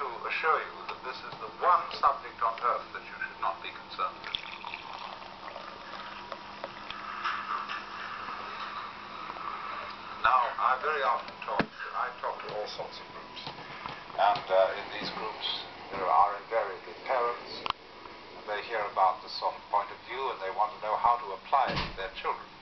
assure you that this is the one subject on earth that you should not be concerned with. Now, I very often talk to all sorts of groups, and in these groups there are invariably parents, and they hear about this sort of point of view and they want to know how to apply it to their children.